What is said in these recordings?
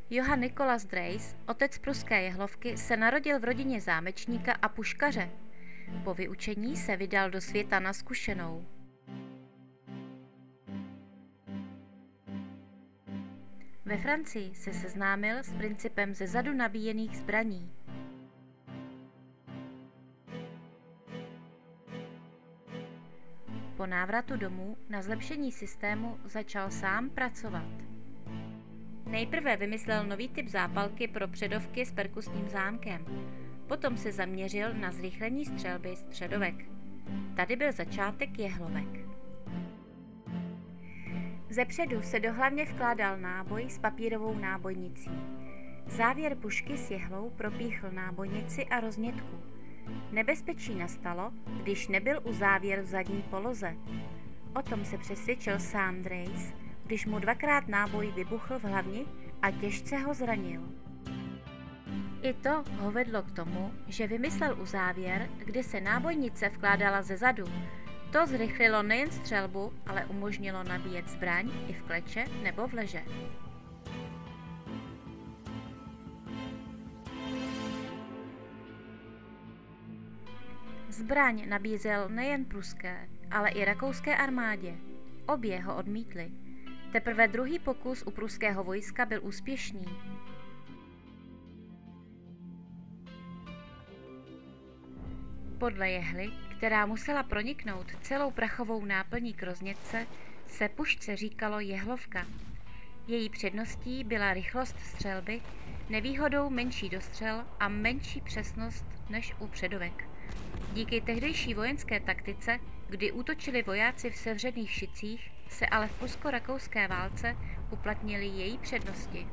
Johann Nikolaus Dreis, otec pruské jehlovky, se narodil v rodině zámečníka a puškaře. Po vyučení se vydal do světa na zkušenou. Ve Francii se seznámil s principem zezadu nabíjených zbraní. Po návratu domů na zlepšení systému začal sám pracovat. Nejprve vymyslel nový typ zápalky pro předovky s perkusním zámkem. Potom se zaměřil na zrychlení střelby z předovek. Tady byl začátek jehlovek. Zepředu se do hlavně vkládal náboj s papírovou nábojnicí. Závěr pušky s jehlou propíchl nábojnici a roznětku. Nebezpečí nastalo, když nebyl uzávěr v zadní poloze. O tom se přesvědčil sám Dreis, když mu dvakrát náboj vybuchl v hlavni a těžce ho zranil. I to ho vedlo k tomu, že vymyslel uzávěr, kde se nábojnice vkládala ze zadu. To zrychlilo nejen střelbu, ale umožnilo nabíjet zbraň i v kleče nebo v leže. Zbraň nabízel nejen pruské, ale i rakouské armádě. Obě ho odmítly. Teprve druhý pokus u pruského vojska byl úspěšný. Podle jehly, která musela proniknout celou prachovou náplní k roznětce, se pušce říkalo jehlovka. Její předností byla rychlost střelby, nevýhodou menší dostřel a menší přesnost než u předovek. Díky tehdejší vojenské taktice, kdy útočili vojáci v sevřených šicích, se ale v prusko-rakouské válce uplatnily její přednosti.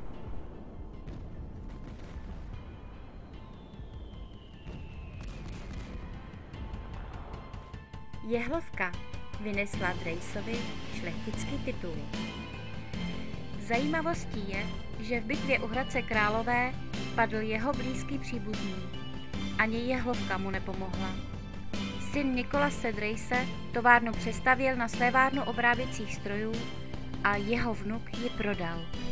Jehlovka vynesla Dreisovi šlechtický titul. Zajímavostí je, že v bitvě u Hradce Králové padl jeho blízký příbuzný. Ani jehlovka mu nepomohla. Syn Nikolase Dreise továrnu přestavěl na svévárnu obráběcích strojů a jeho vnuk ji prodal.